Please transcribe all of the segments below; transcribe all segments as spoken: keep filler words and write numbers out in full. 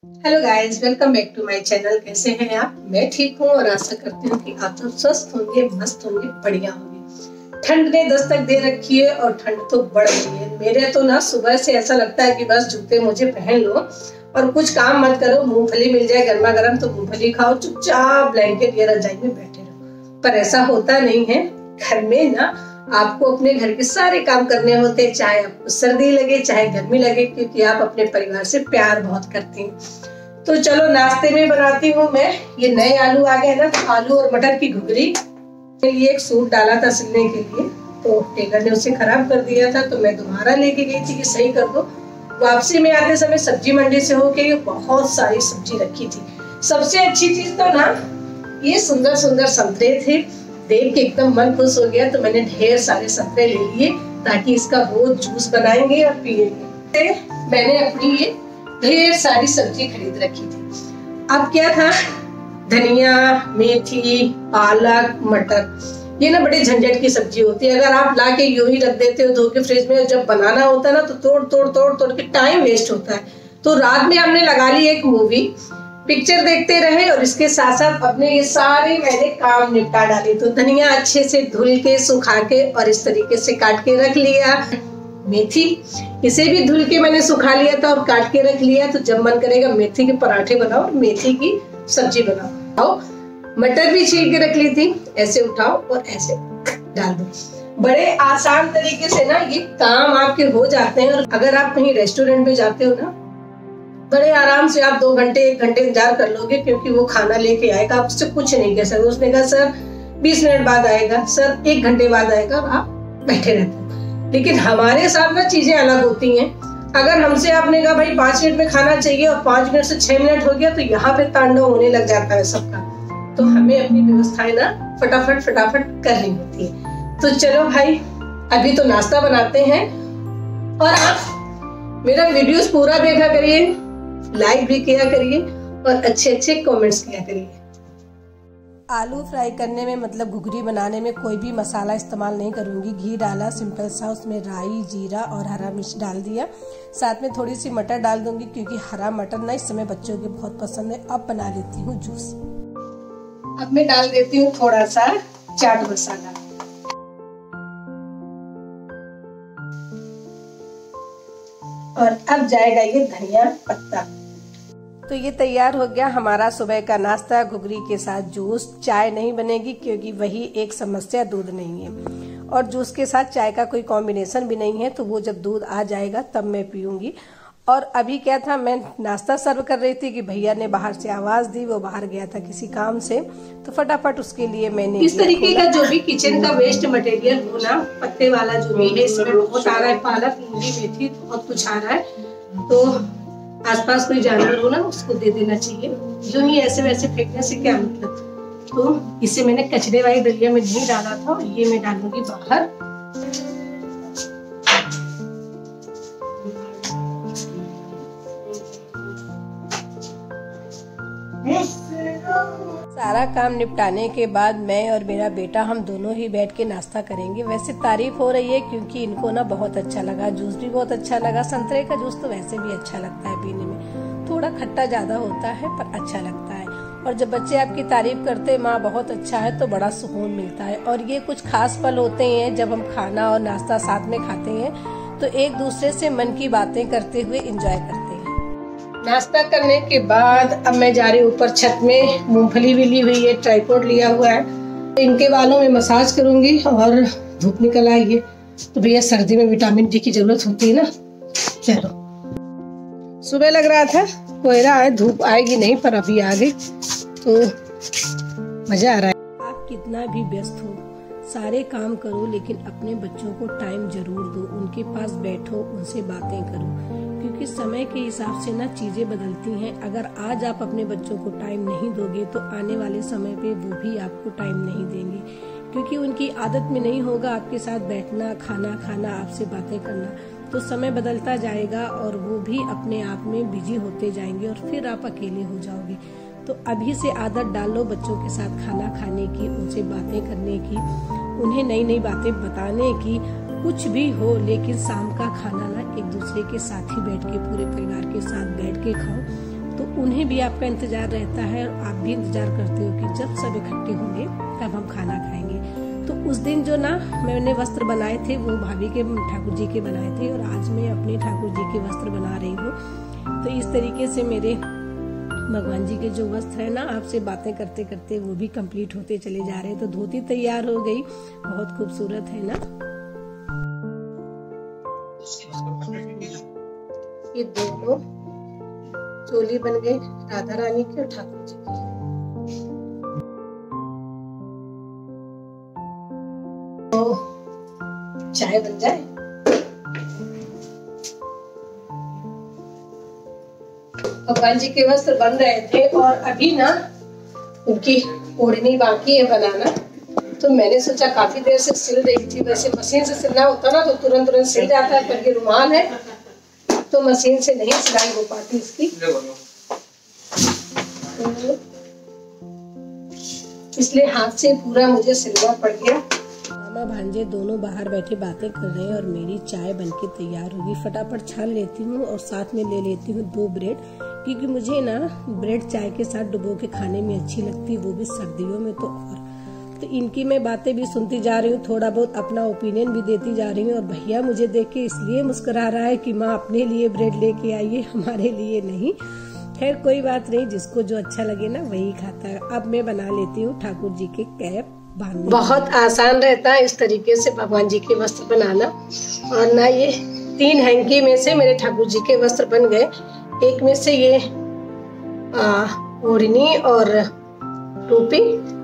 Hello guys, welcome back to my channel. कैसे हैं आप? मैं ठीक हूँ और आशा करती हूँ कि आप सब स्वस्थ होंगे, मस्त होंगे, बढ़िया होंगे। ठंड ने दस्तक दे रखी है और ठंड तो बढ़ गई है। मेरे तो ना सुबह से ऐसा लगता है कि बस जूते मुझे पहन लो और कुछ काम मत करो। मूंगफली मिल जाए गर्मा गर्म तो मूंगफली खाओ, चुपचाप ब्लैंकेट या रजाई में बैठे रहो। पर ऐसा होता नहीं है। घर में ना आपको अपने घर के सारे काम करने होते हैं, चाहे आपको सर्दी लगे चाहे गर्मी लगे, क्योंकि आप अपने परिवार से प्यार बहुत करते हैं। तो चलो नाश्ते में बनाती हूँ मैं। ये नए आलू आ गए ना, तो आलू और मटर की घुघरी के लिए एक सूट डाला था सिलने के लिए, तो टेलर ने उसे खराब कर दिया था, तो मैं दोबारा लेके गई थी कि सही कर दो। वापसी में आते समय सब्जी मंडी से होके ये बहुत सारी सब्जी रखी थी। सबसे अच्छी चीज तो ना ये सुंदर सुंदर संतरे थे, देख के एकदम मन खुश हो गया। तो मैंने ढेर सारे संतरे ले लिए ताकि इसका रोज जूस बनाएंगे और पिएंगे। मैंने अपनी ये ढेर सारी सब्जी खरीद रखी थी। अब क्या था, धनिया, मेथी, पालक, मटर, ये ना बड़े झंझट की सब्जी होती है। अगर आप ला के यूं ही रख देते हो धो के फ्रिज में, जब बनाना होता है ना तो तोड़ तोड़ तोड़ तोड़ के टाइम वेस्ट होता है। तो रात में हमने लगा ली एक मूवी, पिक्चर देखते रहे और इसके साथ साथ अपने ये सारे मैंने काम निपटा डाले। तो धनिया अच्छे से धुल के सुखा के और इस तरीके से काट के रख लिया। मेथी, इसे भी धुल के मैंने सुखा लिया था और काट के रख लिया। तो जब मन करेगा मेथी के पराठे बनाओ, मेथी की सब्जी बनाओ। मटर भी छील के रख ली थी, ऐसे उठाओ और ऐसे डाल दो। बड़े आसान तरीके से ना ये काम आपके हो जाते हैं। और अगर आप कहीं रेस्टोरेंट में जाते हो ना, बड़े आराम से आप दो घंटे एक घंटे इंतजार कर लोगे, क्योंकि वो खाना लेके आएगा, आप उससे कुछ नहीं कह सकते। उसने कहा सर बीस मिनट बाद आएगा, सर एक घंटे बाद आएगा, आप बैठे रहते हो। लेकिन हमारे साथ ना चीजें अलग होती हैं। अगर हमसे आपने कहा भाई पांच मिनट में खाना चाहिए और पांच मिनट से छह मिनट हो गया, तो यहाँ पे तांडव होने लग जाता है सबका। तो हमें अपनी व्यवस्थाएं ना फटाफट फटाफट करनी होती है। तो चलो भाई, अभी तो नाश्ता बनाते हैं और आप मेरा वीडियोस पूरा देखा करिए, लाइक भी किया करिए और अच्छे अच्छे कमेंट्स किया करिए। आलू फ्राई करने में, मतलब घुघरी बनाने में, कोई भी मसाला इस्तेमाल नहीं करूंगी। घी डाला सिंपल सा, उसमें राई, जीरा और हरा मिर्च डाल दिया। साथ में थोड़ी सी मटर डाल दूंगी, क्योंकि हरा मटर ना इस समय बच्चों के बहुत पसंद है। अब बना लेती हूँ जूस। अब मैं डाल देती हूँ थोड़ा सा चाट मसाला। और अब जाएगा ये धनिया पत्ता। तो ये तैयार हो गया हमारा सुबह का नाश्ता, घुघरी के साथ जूस। चाय नहीं बनेगी क्योंकि वही एक समस्या, दूध नहीं है। और जूस के साथ चाय का कोई कॉम्बिनेशन भी नहीं है, तो वो जब दूध आ जाएगा तब मैं पीऊंगी। और अभी क्या था, मैं नाश्ता सर्व कर रही थी कि भैया ने बाहर से आवाज दी। वो बाहर गया था किसी काम से, तो फटाफट उसके लिए मैंने इस तरीके का जो भी किचन का वेस्ट मटेरियल हो ना, पत्ते वाला जो भी है, इसमें बहुत आ रहा है, पालक, मूली, मेथी, बहुत कुछ आ रहा है। तो आसपास कोई जानवर हो ना, उसको दे देना चाहिए। यूं ही ऐसे वैसे फेंकने से क्या मतलब। तो इसे मैंने कचरे वाली डलिया में नहीं डाला था, और ये मैं डालूंगी बाहर। सारा काम निपटाने के बाद मैं और मेरा बेटा, हम दोनों ही बैठ के नाश्ता करेंगे। वैसे तारीफ हो रही है क्योंकि इनको ना बहुत अच्छा लगा, जूस भी बहुत अच्छा लगा। संतरे का जूस तो वैसे भी अच्छा लगता है पीने में, थोड़ा खट्टा ज्यादा होता है पर अच्छा लगता है। और जब बच्चे आपकी तारीफ करते माँ बहुत अच्छा है, तो बड़ा सुकून मिलता है। और ये कुछ खास पल होते हैं जब हम खाना और नाश्ता साथ में खाते हैं, तो एक दूसरे से मन की बातें करते हुए एंजॉय करते हैं। नाश्ता करने के बाद अब मैं जा रही हूँ ऊपर छत में। मूंगफली भी ली हुई है, ट्राइपॉड लिया हुआ है। इनके बालों में मसाज करूंगी। और धूप निकल आई है, तो भैया सर्दी में विटामिन डी की जरूरत होती है ना। चलो, सुबह लग रहा था कोहरा है, धूप आएगी नहीं, पर अभी आ गई, तो मजा आ रहा है। आप कितना भी व्यस्त हो, सारे काम करो, लेकिन अपने बच्चों को टाइम जरूर दो। उनके पास बैठो, उनसे बातें करो, क्योंकि समय के हिसाब से ना चीजें बदलती हैं। अगर आज आप अपने बच्चों को टाइम नहीं दोगे, तो आने वाले समय पे वो भी आपको टाइम नहीं देंगे, क्योंकि उनकी आदत में नहीं होगा आपके साथ बैठना, खाना खाना, आपसे बातें करना। तो समय बदलता जाएगा और वो भी अपने आप में बिजी होते जाएंगे और फिर आप अकेले हो जाओगे। तो अभी से आदत डालो बच्चों के साथ खाना खाने की, उनसे बातें करने की, उन्हें नई नई बातें बताने की। कुछ भी हो, लेकिन शाम का खाना ना एक दूसरे के साथ ही बैठ के, पूरे परिवार के साथ बैठ के खाओ, तो उन्हें भी आपका इंतजार रहता है और आप भी इंतजार करते हो कि जब सब इकट्ठे होंगे तब हम खाना खाएंगे। तो उस दिन जो ना मैंने वस्त्र बनाए थे वो भाभी के ठाकुर जी के बनाए थे और आज मैं अपने ठाकुर जी के वस्त्र बना रही हूँ। तो इस तरीके से मेरे भगवान जी के जो वस्त्र है ना, आपसे बातें करते करते वो भी कंप्लीट होते चले जा रहे हैं। तो धोती तैयार हो गई, बहुत खूबसूरत है ना। ये दोनों चोली बन गई राधा रानी की और ठाकुर जी की। तो चाय बन जाए। भगवान जी के वस्त्र बन रहे थे और अभी ना उनकी ओढ़नी बाकी है बनाना। तो मैंने सोचा काफी देर से सिल रही थी, वैसे मशीन से सिलना होता ना तो तुरंत तुरंत सिल जाता है, पर ये रुमाल है तो मशीन से नहीं सिलाई हो पाती इसकी, तो इसलिए हाथ से पूरा मुझे सिलवा पड़ गया। मामा भांजे दोनों बाहर बैठे बातें कर रहे हैं और मेरी चाय बनके तैयार होगी। फटाफट छान लेती हूँ और साथ में ले लेती हूँ दो ब्रेड, क्योंकि मुझे ना ब्रेड चाय के साथ डुबो के खाने में अच्छी लगती, वो भी सर्दियों में तो और। तो इनकी मैं बातें भी सुनती जा रही हूँ, थोड़ा बहुत अपना ओपिनियन भी देती जा रही हूँ। और भैया मुझे देख के इसलिए मुस्कुरा रहा है कि माँ अपने लिए ब्रेड लेके आइए, हमारे लिए नहीं। खैर कोई बात नहीं, जिसको जो अच्छा लगे ना वही खाता है। अब मैं बना लेती हूँ ठाकुर जी के कैप बांधने। बहुत आसान रहता है इस तरीके से भगवान जी के वस्त्र बनाना। और ना ये तीन हैंकी में से मेरे ठाकुर जी के वस्त्र बन गए। एक में से ये ओढ़नी और टोपी,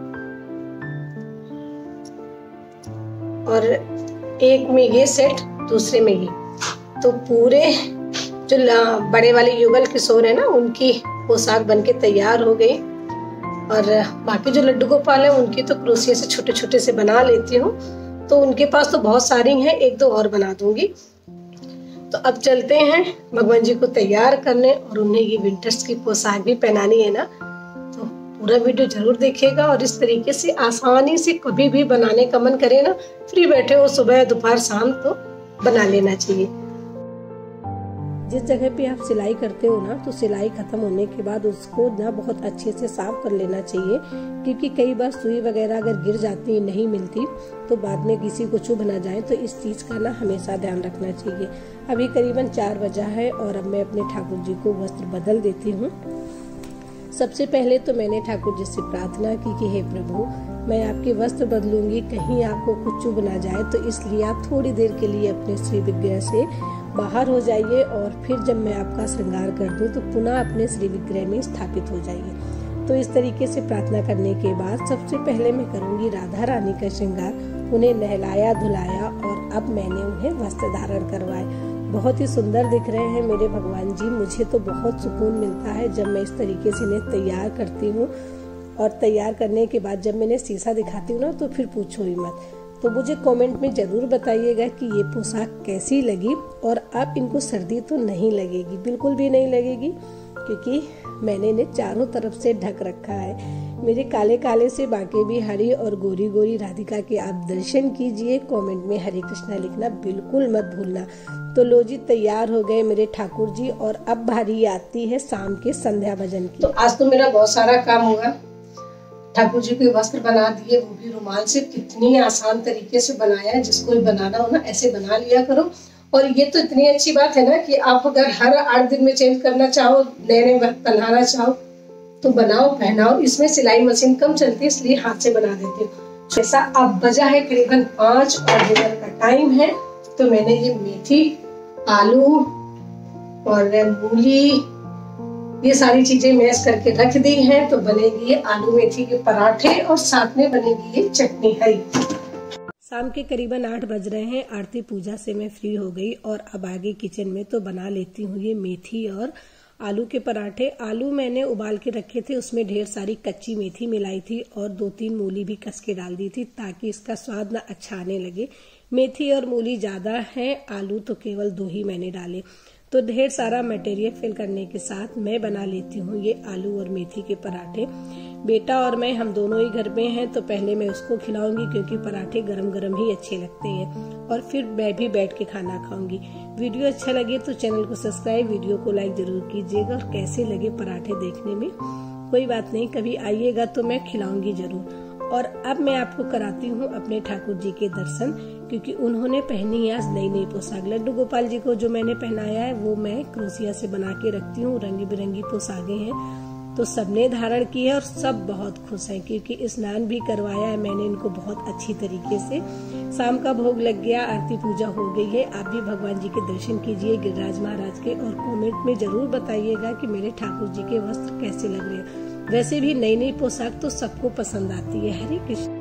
और एक में ये सेट, दूसरे में ये। तो पूरे जो बड़े वाले युगल किशोर है ना, उनकी पोशाक बनके तैयार हो गई। और बाकी जो लड्डू गोपाल है उनकी तो क्रोशिया से छोटे छोटे से बना लेती हूँ, तो उनके पास तो बहुत सारी हैं, एक दो और बना दूंगी। तो अब चलते हैं भगवान जी को तैयार करने और उन्हें ये विंटर्स की पोशाक भी पहनानी है ना। तो पूरा वीडियो जरूर देखिएगा और इस तरीके से आसानी से कभी भी बनाने का मन करे ना, फ्री बैठे हो सुबह दोपहर शाम, तो बना लेना चाहिए। जिस जगह पे आप सिलाई करते हो ना, तो सिलाई खत्म होने के बाद उसको ना बहुत अच्छे से साफ कर लेना चाहिए, क्योंकि कई बार सुई वगैरह अगर गिर जाती नहीं मिलती तो बाद में किसी को चुभ ना जाए। तो इस चीज का ना हमेशा ध्यान रखना चाहिए। अभी करीबन चार बजा है और अब मैं अपने ठाकुर जी को वस्त्र बदल देती हूँ। सबसे पहले तो मैंने ठाकुर जी से प्रार्थना की कि हे प्रभु, मैं आपके वस्त्र बदलूंगी, कहीं आपको कुछ चुभ ना जाए, तो इसलिए आप थोड़ी देर के लिए अपने श्री विग्रह से बाहर हो जाइए और फिर जब मैं आपका श्रृंगार कर दूं तो पुनः अपने श्री विग्रह में स्थापित हो जाइए। तो इस तरीके से प्रार्थना करने के बाद सबसे पहले मैं करूंगी राधा रानी का श्रृंगार। उन्हें नहलाया धुलाया और अब मैंने उन्हें वस्त्र धारण करवाए। बहुत ही सुंदर दिख रहे हैं मेरे भगवान जी। मुझे तो बहुत सुकून मिलता है जब मैं इस तरीके से इन्हें तैयार करती हूँ। और तैयार करने के बाद जब मैंने शीशा दिखाती हूँ ना, तो फिर पूछो ही मत। तो मुझे कमेंट में जरूर बताइएगा कि ये पोशाक कैसी लगी। और अब इनको सर्दी तो नहीं लगेगी, बिल्कुल भी नहीं लगेगी, क्योंकि मैंने इन्हें चारों तरफ से ढक रखा है। मेरे काले काले से बाकी भी हरी और गोरी गोरी राधिका के आप दर्शन कीजिए। कमेंट में हरे कृष्णा लिखना बिल्कुल मत भूलना। तो लो जी, तैयार हो गए मेरे ठाकुर जी। और अब बारी आती है शाम के संध्या भजन की। तो आज तो मेरा बहुत सारा काम हुआ। ठाकुर जी के वस्त्र बना दिए, वो भी रुमाल से। कितनी आसान तरीके से बनाया है, जिसको भी बनाना हो ना ऐसे बना लिया करो। और ये तो इतनी अच्छी बात है ना कि आप अगर हर आठ दिन में चेंज करना चाहो, नए नए बनाना चाहो, तो बनाओ पहनाओ। इसमें सिलाई मशीन कम चलती है, इसलिए हाथ से बना देती हूँ। जैसा अब बजा है करीबन पाँच और डिनर का टाइम है, तो मैंने ये मेथी, आलू और मूली, ये सारी चीजें मैश करके रख दी हैं। तो बनेगी ये आलू मेथी के पराठे और साथ में बनेगी ये चटनी हरी। शाम के करीबन आठ बज रहे हैं। आरती पूजा से मैं फ्री हो गई और अब आगे किचन में तो बना लेती हूँ ये मेथी और आलू के पराठे। आलू मैंने उबाल के रखे थे, उसमें ढेर सारी कच्ची मेथी मिलाई थी और दो तीन मूली भी कस के डाल दी थी, ताकि इसका स्वाद ना अच्छा आने लगे। मेथी और मूली ज्यादा है, आलू तो केवल दो ही मैंने डाले। तो ढेर सारा मटेरियल फिल करने के साथ मैं बना लेती हूँ ये आलू और मेथी के पराठे। बेटा और मैं हम दोनों ही घर में हैं, तो पहले मैं उसको खिलाऊंगी क्योंकि पराठे गरम गरम ही अच्छे लगते हैं, और फिर मैं भी बैठ के खाना खाऊंगी। वीडियो अच्छा लगे तो चैनल को सब्सक्राइब, वीडियो को लाइक जरूर कीजिएगा। और कैसे लगे पराठे देखने में, कोई बात नहीं, कभी आइएगा तो मैं खिलाऊंगी जरूर। और अब मैं आपको कराती हूँ अपने ठाकुर जी के दर्शन, क्योंकि उन्होंने पहनी है आज नई नई पोशाक। लड्डू गोपाल जी को जो मैंने पहनाया है वो मैं क्रोशिया से बना के रखती हूँ। रंगी बिरंगी पोशाकें हैं, तो सबने धारण की है और सब बहुत खुश हैं, क्योंकि स्नान भी करवाया है मैंने इनको बहुत अच्छी तरीके से। शाम का भोग लग गया, आरती पूजा हो गई है। आप भी भगवान जी के दर्शन कीजिए गिरिराज महाराज के, और कमेंट में जरूर बताइएगा कि मेरे ठाकुर जी के वस्त्र कैसे लग रहे हैं। वैसे भी नई नई पोशाक तो सबको पसंद आती है। हरे कृष्ण।